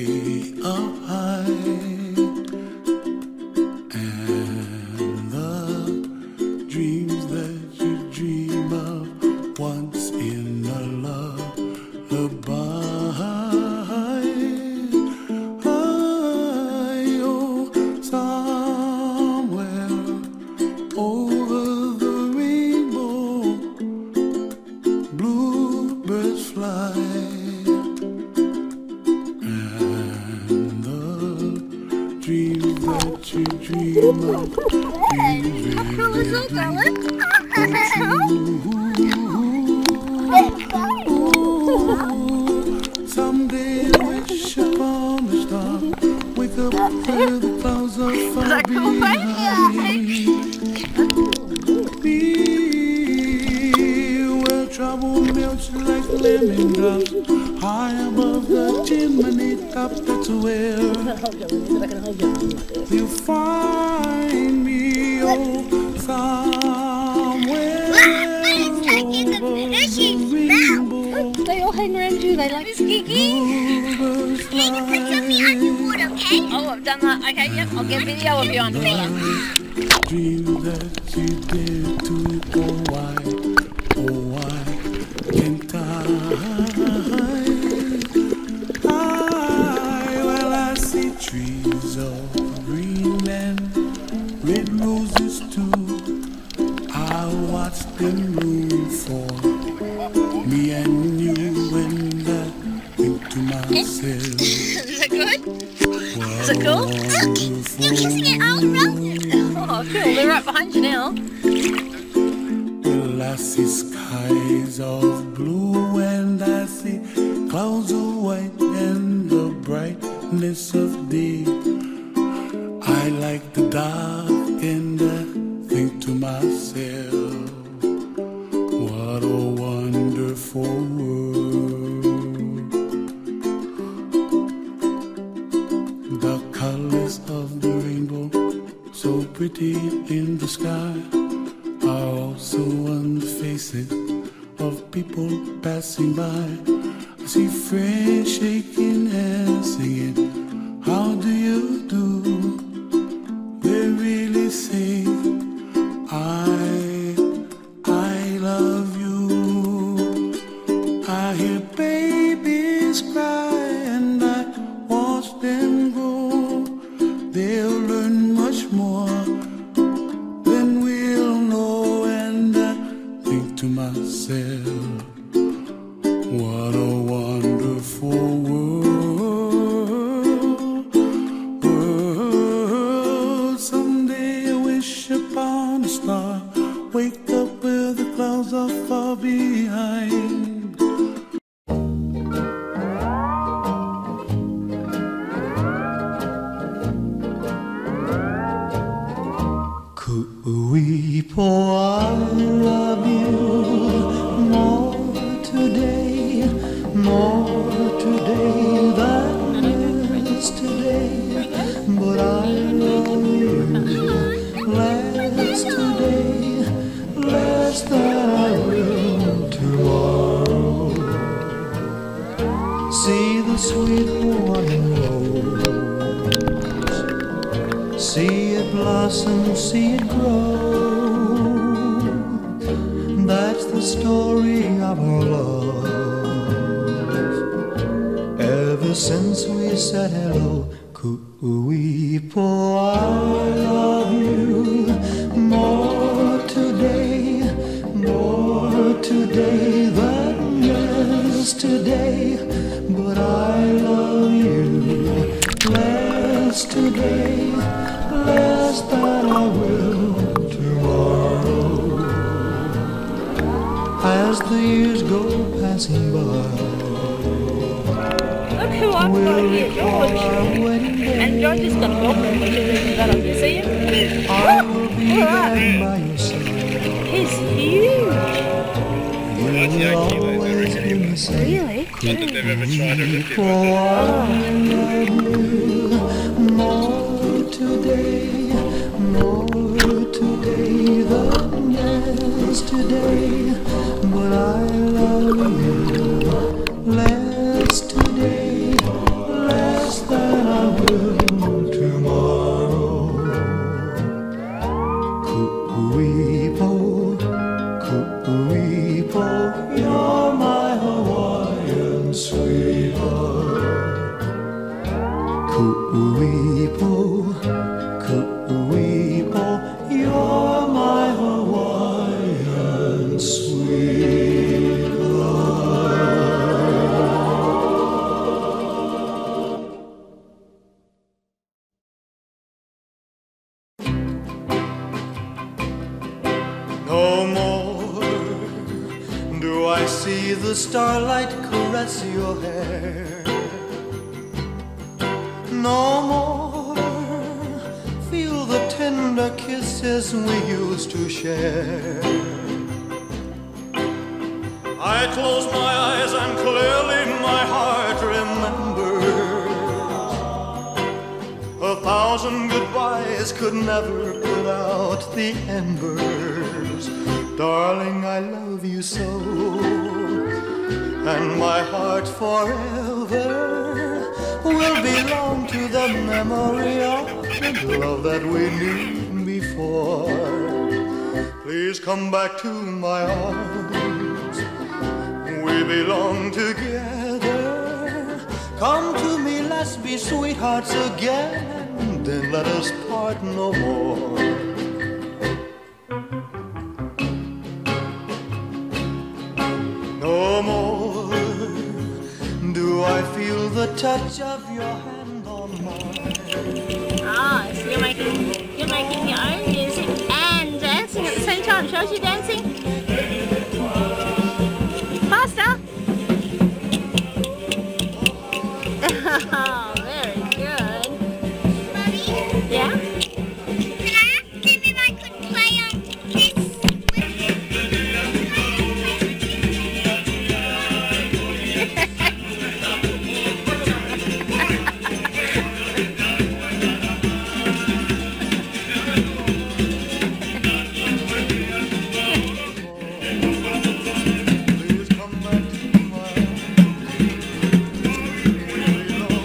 way up high, and the dreams that you dream of once in a lullaby. Oh, somewhere over the rainbow, bluebirds fly. Dreams that you dream of, someday wish upon a star, wake up where the clouds are far behind me, where trouble melts like lemon drops, high above the chimney top. That's where you find me, oh, somewhere over the rainbow. They all hang around you. They like Kiki. Put me underwater, okay? Oh, I've done that. Okay, yep. I'll get video of you underwater. Dream that you dare to, oh why can't I? I see trees of green and red roses too. I watch them bloom for me and you, and I think to myself, is it good? Is it cool? Look, you're kissing it all roses. Oh, cool. They're right behind you now. Well, I see skies of blue and I see clouds of white and the brightness of day. I like the dark and I think to myself, what a wonderful world. The colors of the rainbow, so pretty in the sky, are also on the faces of people passing by. I see friends shaking hands, singing, how do you do? They really say, I love you. I hear babies cry and I watch them grow. They'll learn much more than we'll know, and I think to myself, what a wonderful world. Someday I wish upon a star, wake up where the clouds are far behind. Kuipo, I love you more today than yesterday, but I love you less today, less than I will tomorrow. See the sweet morning rose, see it blossom, see it grow. That's the story of our love, ever since we said hello. Kuipo, I love you more today than yesterday, but I love you less today, less than I will tomorrow. As the years go passing by, Look who I've got here, George. And George has got a problem, which is that up. You see him? I will be there by your side. He's huge. You'll always be the same. Really? Not that they've ever tried to lift it. More today than yesterday, but I love you less today, less Kuipo, Kuipo, you're my Hawaiian sweetheart. No more do I see the starlight caress your hair. No more feel the tender kisses we used to share. I close my eyes and clearly my heart remembers. 1,000 goodbyes could never put out the embers. Darling, I love you so, and my heart forever will belong to the memory of the love that we knew before. Please come back to my arms. We belong together. Come to me, let's be sweethearts again, then let us part no more. No more do I feel the touch of your hand on mine. Ah, so you're making your own music and dancing at the same time. Shows you dancing. Faster. Oh, very good. Mommy? Yeah? Can I ask him if I could play on this Please come back to my arms. We belong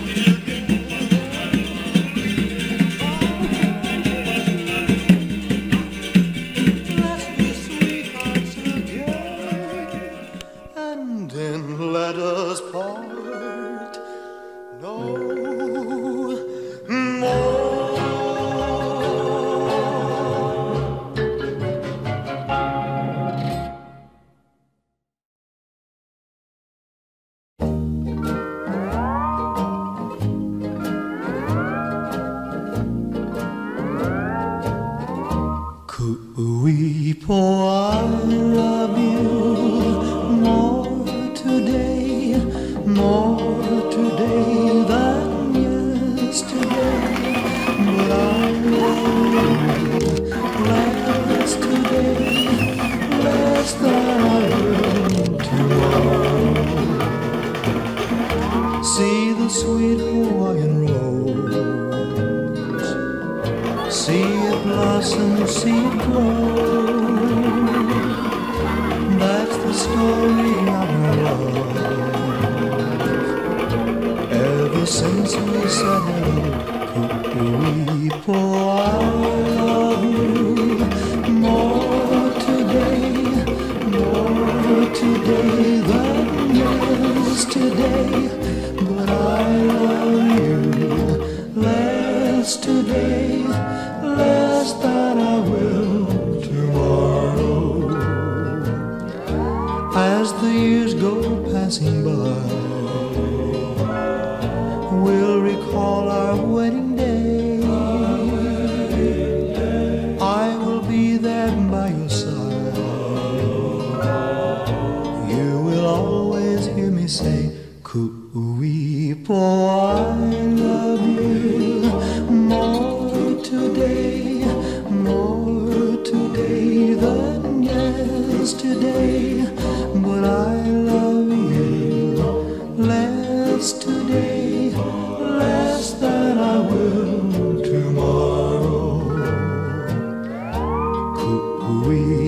together. Let's be sweethearts again, and then let us part no more. Kuipo, I love you more today than yesterday. But I love you less today, less than I will tomorrow. See the sweet Hawaiian rose, see it blossom, see it grow. That's the story of our love. Ever since we said hello, Kuipo, I love you more today than yesterday. But I love you less today, less than I will tomorrow. As the years go passing by, we'll recall our wedding day. I will be there by your side. You will always hear me say, Kuipo, I love you more today than yesterday. But I love you less today, less than I will tomorrow. Kuipo,